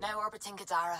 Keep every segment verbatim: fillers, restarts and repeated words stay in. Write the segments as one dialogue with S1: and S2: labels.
S1: Now orbiting Kadara.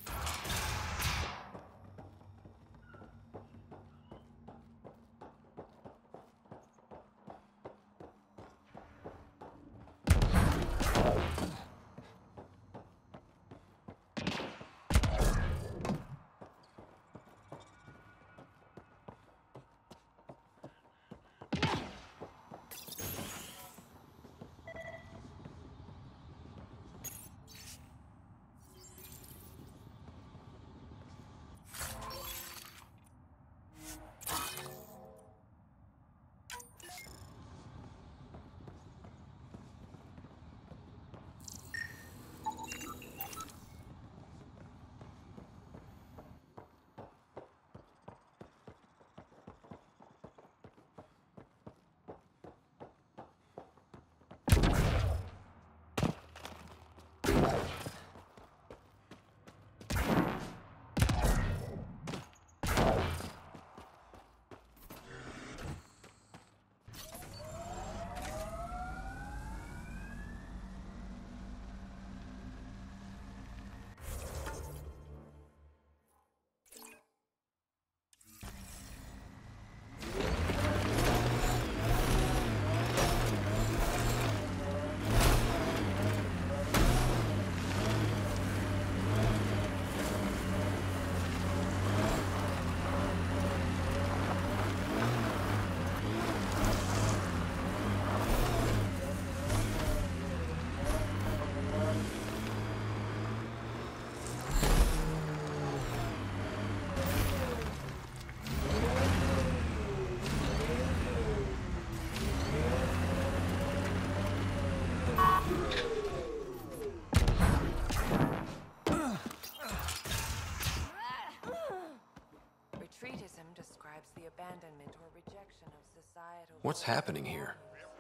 S1: What's happening here?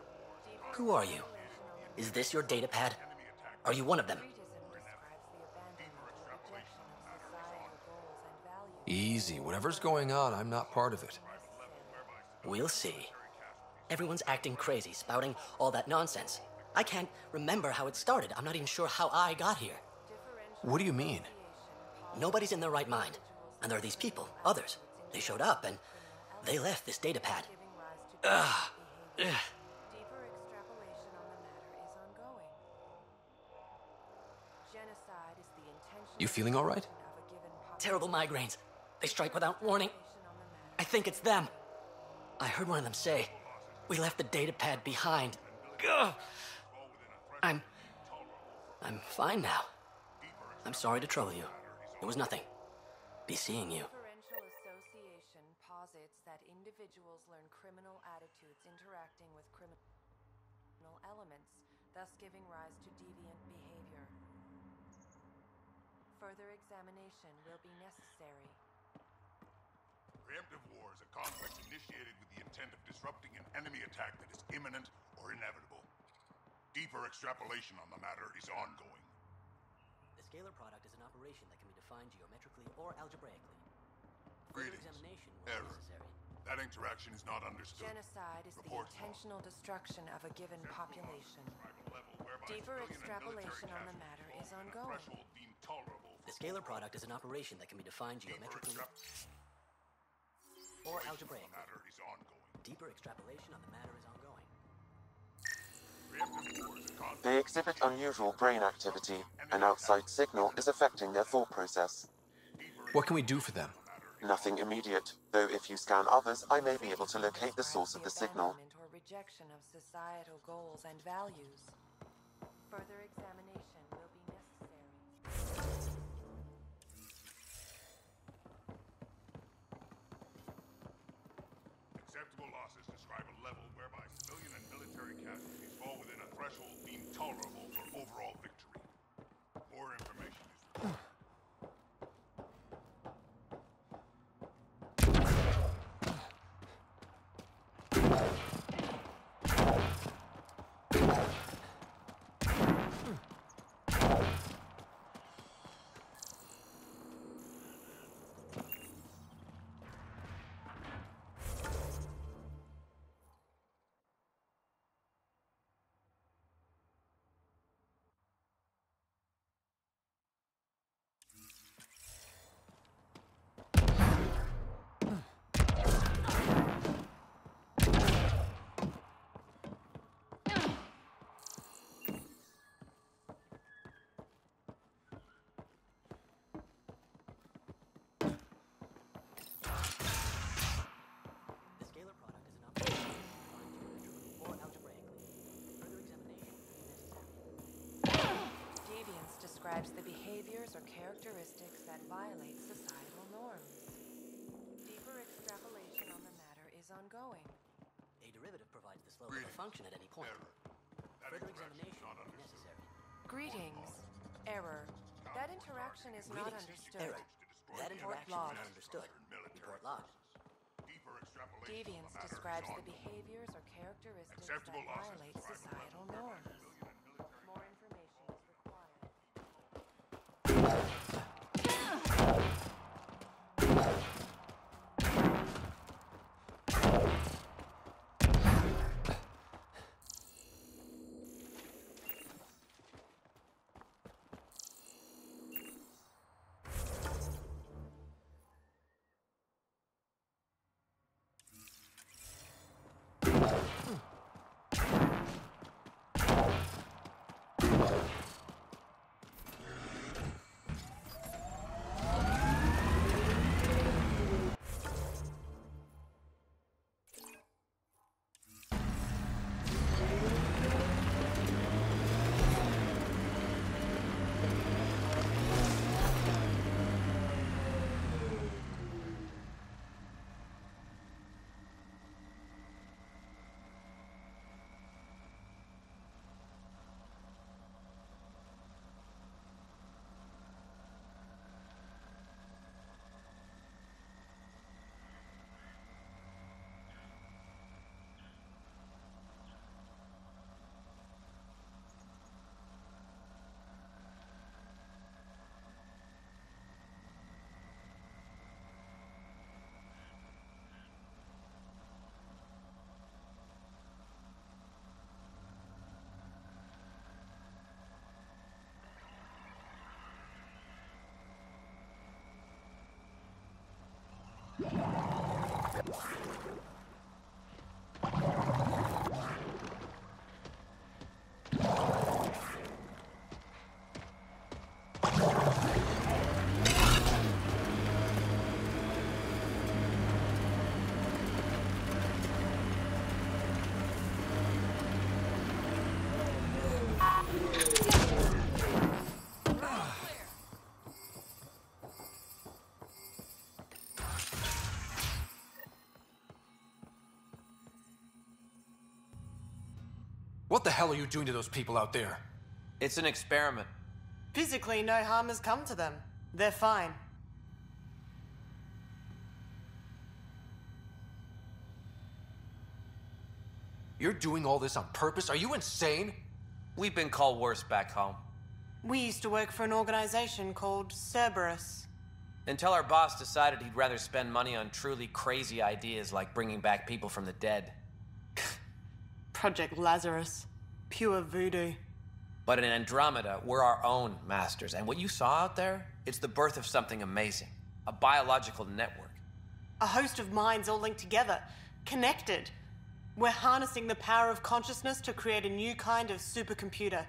S2: Who are you? Is this your data pad? Are you one of them?
S1: Easy. Whatever's going on, I'm not part of it.
S2: We'll see. Everyone's acting crazy, spouting all that nonsense. I can't remember how it started. I'm not even sure how I got here.
S1: What do you mean?
S2: Nobody's in their right mind. And there are these people, others. They showed up and they left this data pad. Ugh. Ugh.
S1: You feeling all right?
S2: Terrible migraines. They strike without warning. I think it's them. I heard one of them say, "We left the data pad behind." Ugh. I'm... I'm fine now. I'm sorry to trouble you. It was nothing. Be seeing you.
S3: Differential association posits that individuals learn criminal attitudes interacting with criminal elements, thus giving rise to deviant behavior. Further examination will be necessary.
S4: Preemptive war is a conflict initiated with the intent of disrupting an enemy attack that is imminent or inevitable. Deeper extrapolation on the matter is ongoing.
S2: The scalar product is an operation that can be defined geometrically or algebraically. Further
S4: Greetings.
S2: examination will be
S4: Error.
S2: necessary.
S4: That interaction is not understood.
S3: Genocide is the
S4: Reports
S3: intentional destruction of a given population.
S4: describe a level whereby
S3: Deeper
S4: civilian and
S3: extrapolation
S4: military
S3: on the
S4: casualties
S3: matter
S4: fall
S3: is
S4: within a
S3: ongoing.
S4: threshold deemed tolerable
S2: The
S4: for
S2: scalar
S4: overall
S2: product is an operation that can be defined
S4: Deeper
S2: geometrically
S4: extrap-
S2: or
S4: on the
S2: algebraically.
S4: matter is ongoing.
S2: Deeper extrapolation on the matter is ongoing.
S4: Preemptive war is a conflict
S5: They exhibit unusual brain activity. An outside signal is affecting their thought process.
S1: What can we do for them?
S5: Nothing immediate, though if you scan others, I may be able to locate the source of the signal.
S3: Abandonment or rejection of societal goals and values. Further examination will be necessary.
S4: Acceptable losses describe a level whereby civilian and military casualties fall within a threshold deemed tolerable for overall victory. More information is required.
S3: describes the behaviors or characteristics that violate societal norms. Deeper extrapolation on the matter is ongoing.
S2: A derivative provides the slope of a function at any point. Further examination is necessary.
S3: Greetings. Error. That interaction is not understood.
S2: Error. That interaction is not understood. Report logged.
S3: Deviance describes the behaviors or characteristics that violate societal norms. More information is required.
S1: What the hell are you doing to those people out there?
S6: It's an experiment.
S7: Physically, no harm has come to them. They're fine.
S1: You're doing all this on purpose? Are you insane?
S6: We've been called worse back home.
S7: We used to work for an organization called Cerberus.
S6: Until our boss decided he'd rather spend money on truly crazy ideas like bringing back people from the dead.
S7: Project Lazarus. Pure voodoo.
S6: But in Andromeda, we're our own masters. And what you saw out there, it's the birth of something amazing. A biological network.
S7: A host of minds all linked together. Connected. We're harnessing the power of consciousness to create a new kind of supercomputer.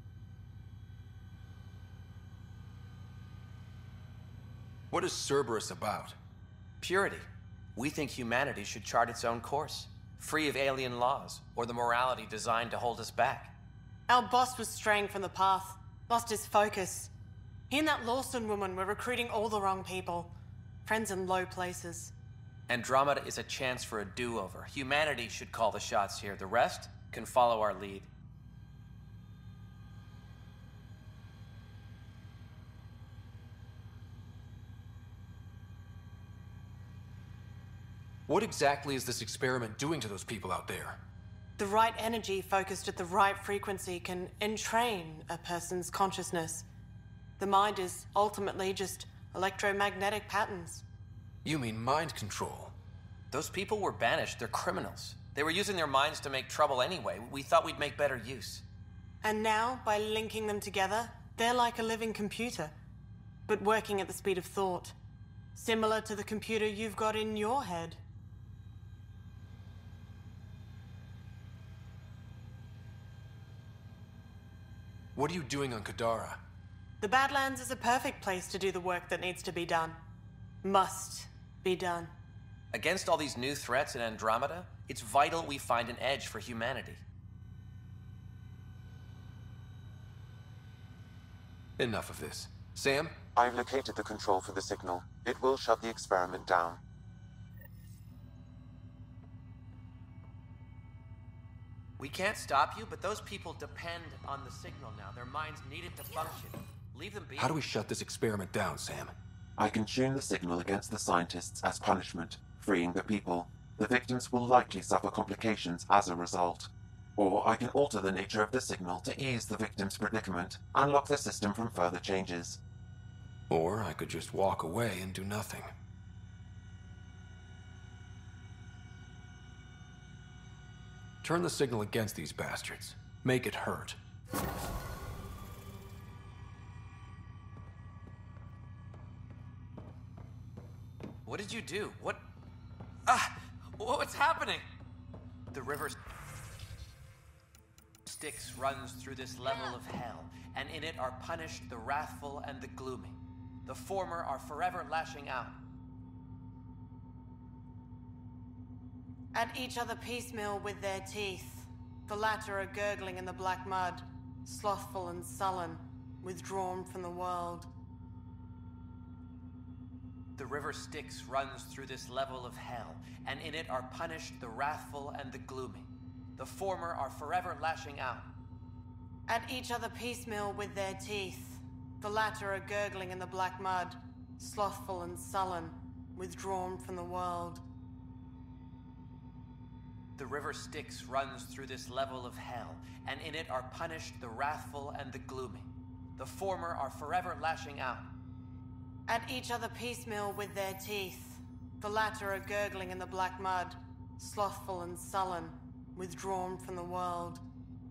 S1: What is Cerberus about?
S6: Purity. We think humanity should chart its own course. Free of alien laws, or the morality designed to hold us back.
S7: Our boss was straying from the path, lost his focus. He and that Lawson woman were recruiting all the wrong people. Friends in low places.
S6: Andromeda is a chance for a do-over. Humanity should call the shots here. The rest can follow our lead.
S1: What exactly is this experiment doing to those people out there?
S7: The right energy focused at the right frequency can entrain a person's consciousness. The mind is ultimately just electromagnetic patterns.
S1: You mean mind control?
S6: Those people were banished. They're criminals. They were using their minds to make trouble anyway. We thought we'd make better use.
S7: And now, by linking them together, they're like a living computer, but working at the speed of thought. Similar to the computer you've got in your head.
S1: What are you doing on Kadara?
S7: The Badlands is a perfect place to do the work that needs to be done. Must be done.
S6: Against all these new threats in Andromeda, it's vital we find an edge for humanity.
S1: Enough of this. Sam?
S5: I've located the control for the signal. It will shut the experiment down.
S6: We can't stop you, but those people depend on the signal now. Their minds need it to function. Leave them be.
S1: How do we shut this experiment down, Sam?
S5: I can tune the signal against the scientists as punishment, freeing the people. The victims will likely suffer complications as a result. Or I can alter the nature of the signal to ease the victim's predicament, unlock the system from further changes.
S1: Or I could just walk away and do nothing. Turn the signal against these bastards. Make it hurt.
S6: What did you do? What? Ah! What's happening? The river Styx runs through this level of hell, and in it are punished the wrathful and the gloomy. The former are forever lashing out.
S7: At each other piecemeal with their teeth. The latter are gurgling in the black mud, slothful and sullen, withdrawn from the world.
S6: The river Styx runs through this level of hell, and in it are punished the wrathful and the gloomy. The former are forever lashing out.
S7: At each other piecemeal with their teeth. The latter are gurgling in the black mud, slothful and sullen, withdrawn from the world.
S6: The river Styx runs through this level of hell, and in it are punished the wrathful and the gloomy. The former are forever lashing out.
S7: At each other piecemeal with their teeth. The latter are gurgling in the black mud, slothful and sullen, withdrawn from the world.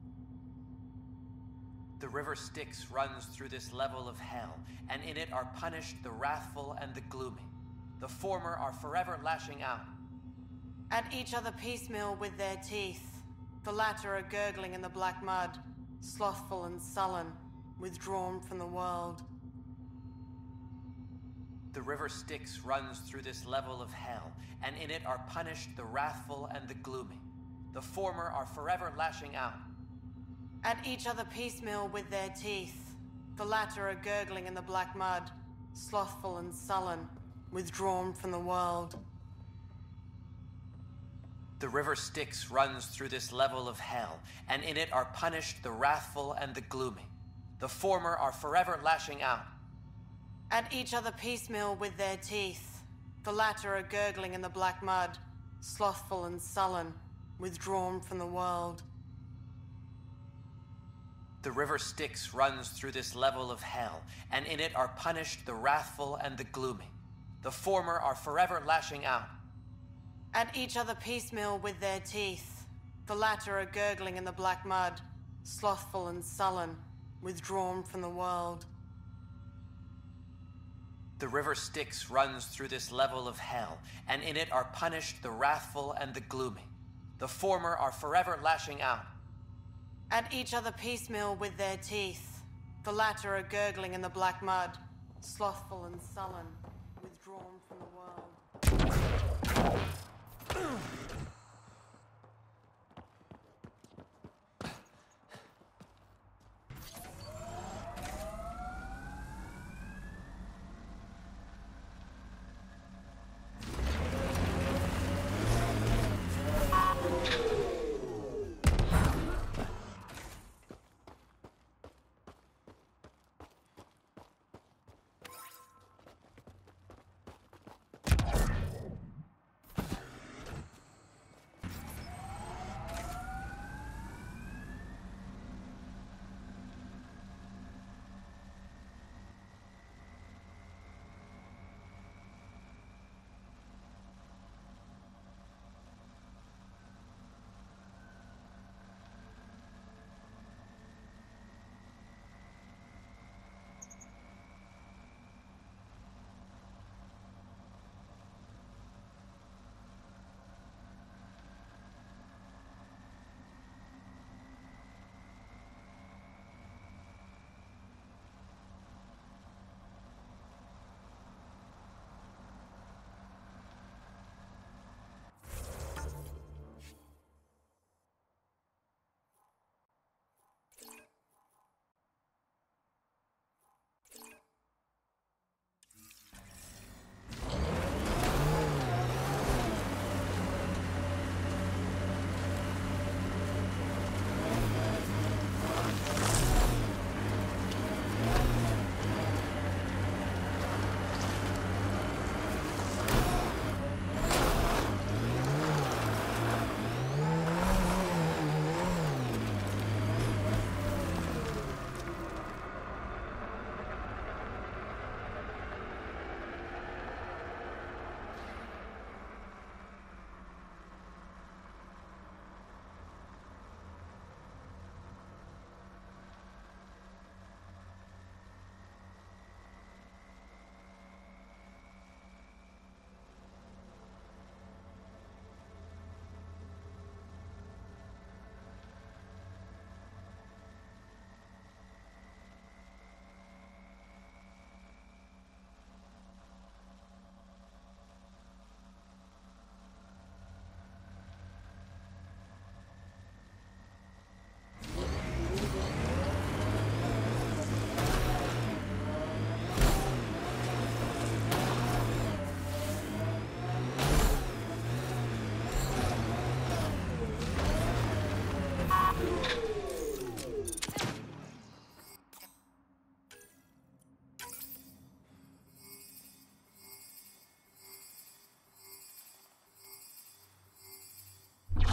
S6: The river Styx runs through this level of hell, and in it are punished the wrathful and the gloomy. The former are forever lashing out.
S7: At each other piecemeal with their teeth. The latter are gurgling in the black mud, slothful and sullen, withdrawn from the world.
S6: The river Styx runs through this level of hell, and in it are punished the wrathful and the gloomy. The former are forever lashing out.
S7: At each other piecemeal with their teeth. The latter are gurgling in the black mud, slothful and sullen, withdrawn from the world.
S6: The river Styx runs through this level of hell, and in it are punished the wrathful and the gloomy. The former are forever lashing out.
S7: At each other piecemeal with their teeth. The latter are gurgling in the black mud, slothful and sullen, withdrawn from the world.
S6: The river Styx runs through this level of hell, and in it are punished the wrathful and the gloomy. The former are forever lashing out.
S7: At each other piecemeal with their teeth. The latter are gurgling in the black mud, slothful and sullen, withdrawn from the world.
S6: The river Styx runs through this level of hell, and in it are punished the wrathful and the gloomy. The former are forever lashing out.
S7: At each other piecemeal with their teeth. The latter are gurgling in the black mud, slothful and sullen, withdrawn from the world.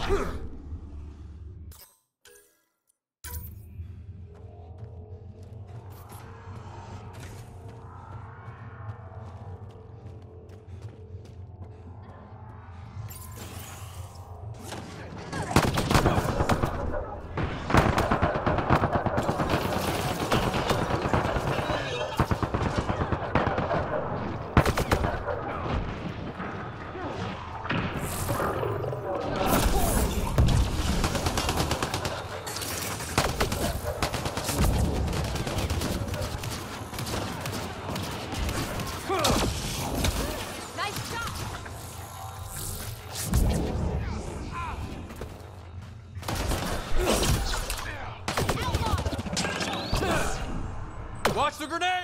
S1: Watch the grenade!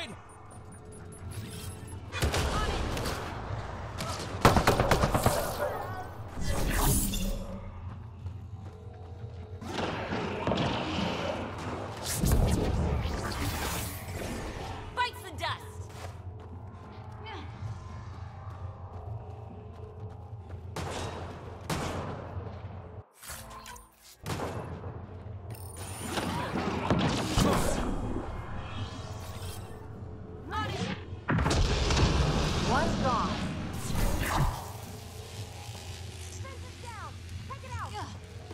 S3: Bites the dust! One's gone. Defense down. Take it out.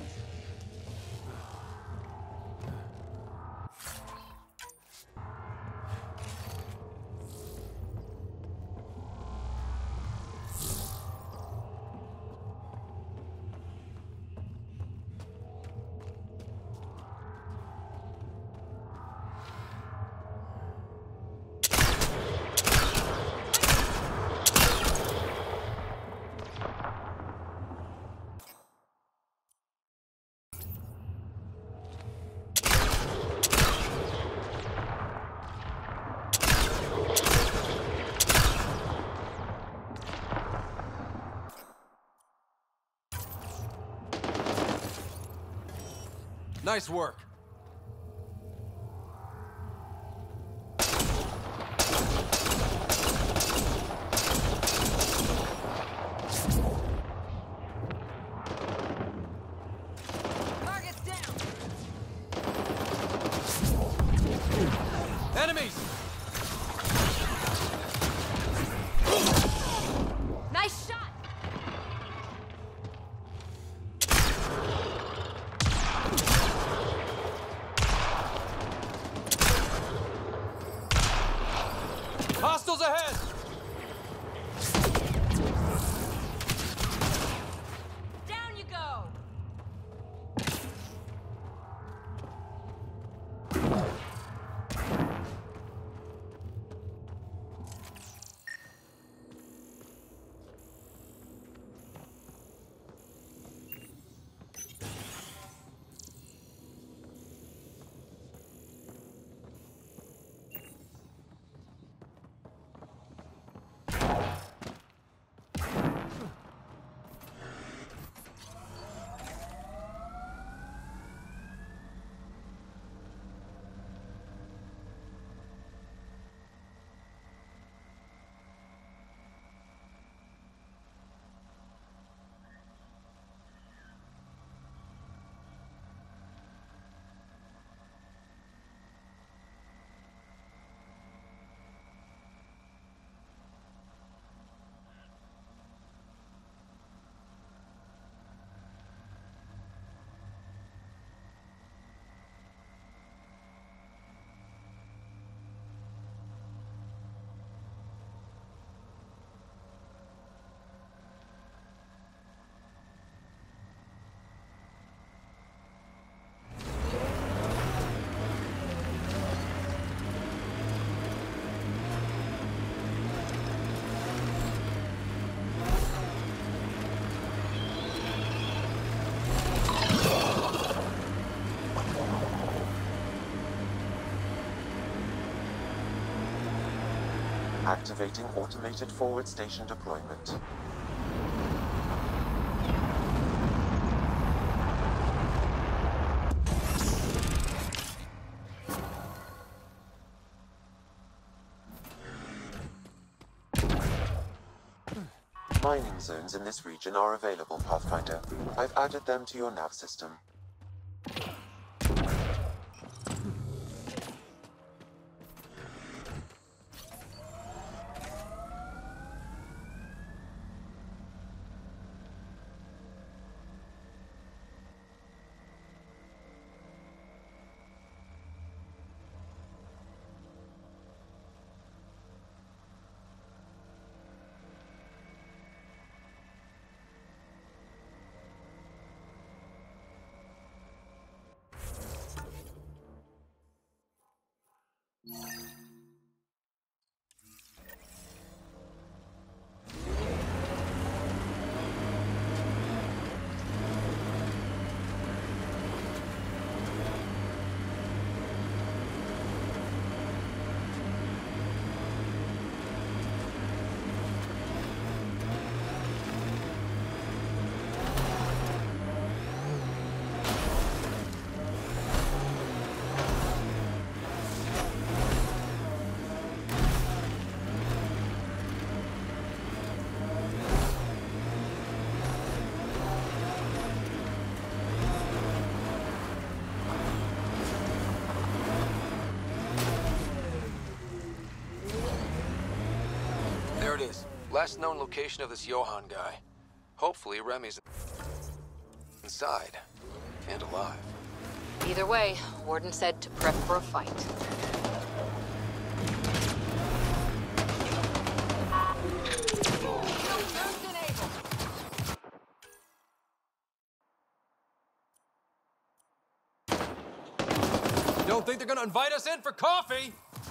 S1: Nice work.
S3: Target's down.
S1: Enemies!
S3: Nice shot.
S1: Hostiles ahead!
S3: Down you go.
S5: Activating automated forward station deployment. Mining zones in this region are available, Pathfinder. I've added them to your nav system.
S1: There it is. Last known location of this Johann guy. Hopefully Remy's inside. And alive.
S8: Either way, Warden said to prep for a fight.
S1: Don't think they're gonna invite us in for coffee?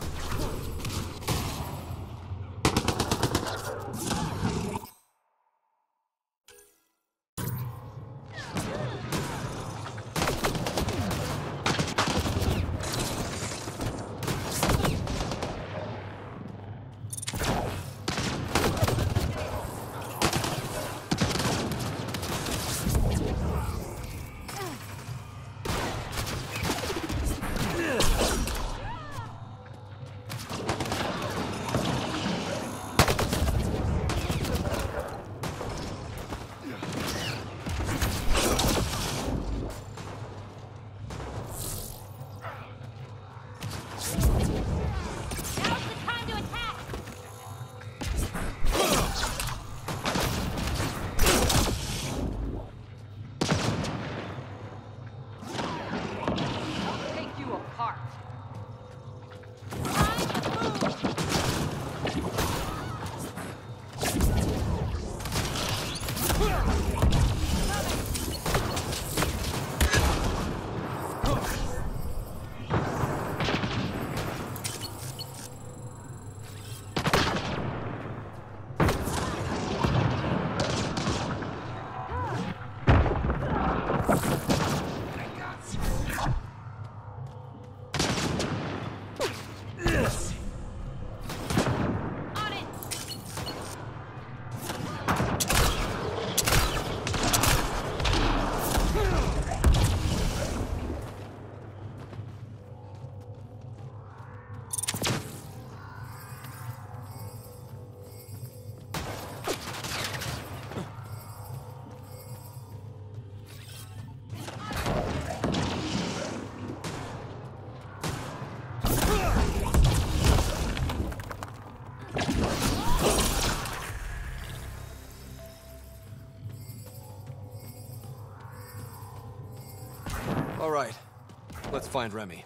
S1: All right, let's find Remy.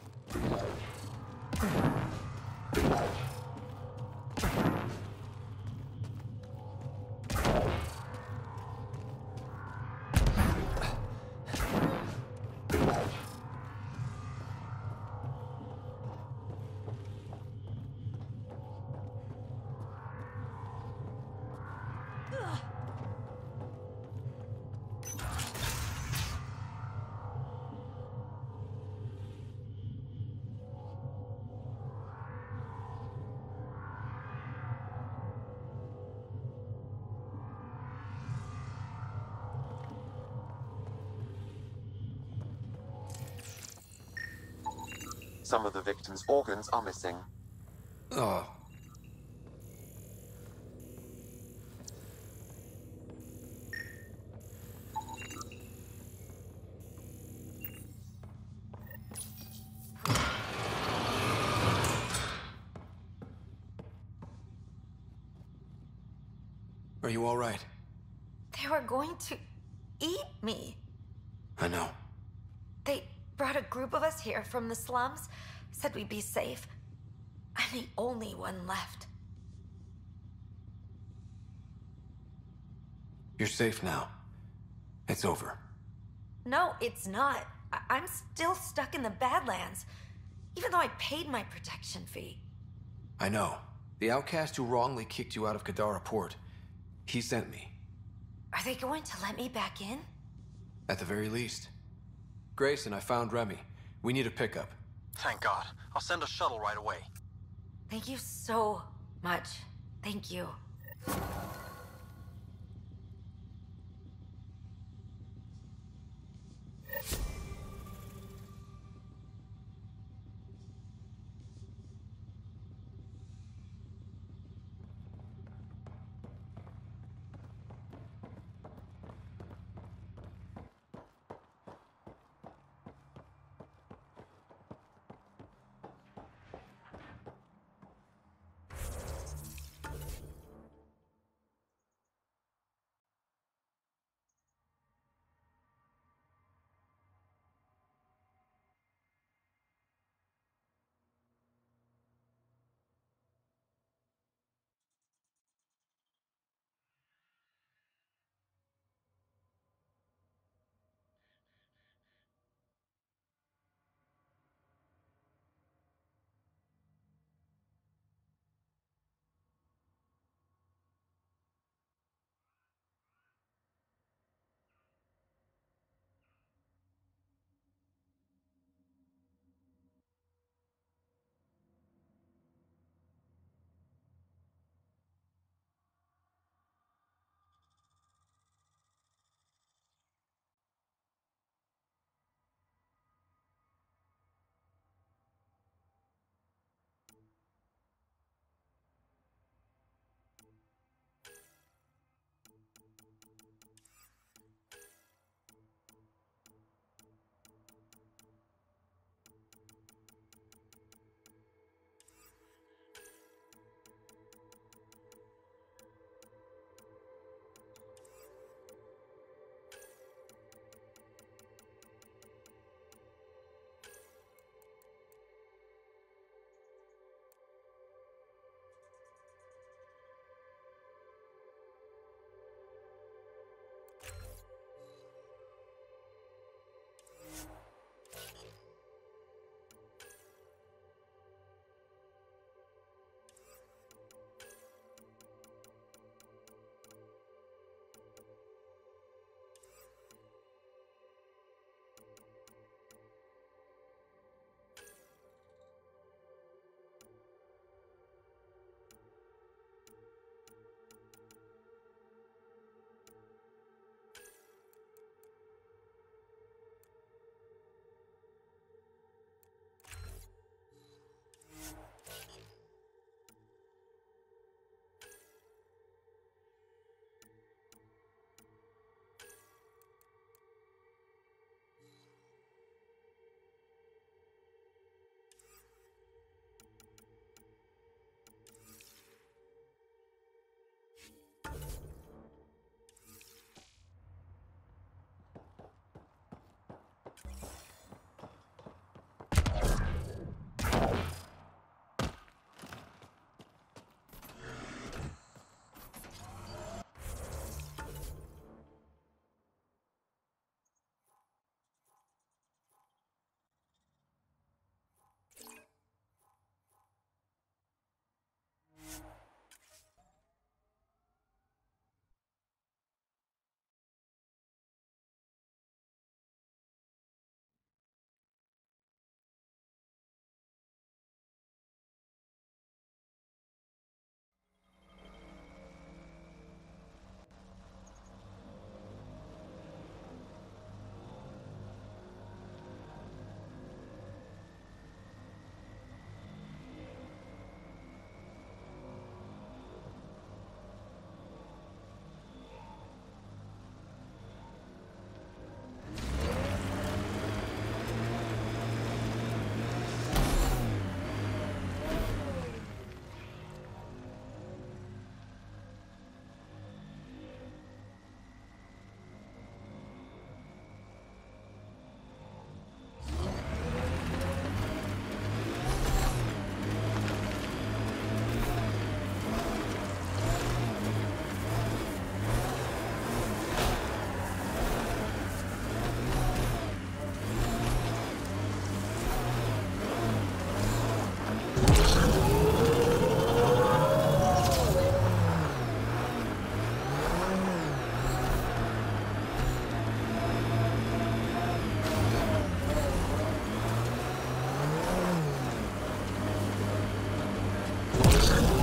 S5: Some of the victim's organs are missing.
S1: Oh. Are you all right?
S9: They were going to eat me.
S1: I know.
S9: They brought a group of us here from the slums, said we'd be safe. I'm the only one left.
S1: You're safe now. It's over.
S9: No, it's not. I- I'm still stuck in the Badlands, even though I paid my protection fee.
S1: I know. The outcast who wrongly kicked you out of Kadara port. He sent me.
S9: Are they going to let me back in?
S1: At the very least. Grayson, I found Remy. We need a pickup.
S10: Thank God. I'll send a shuttle right away.
S9: Thank you so much. Thank you.
S5: Thank you.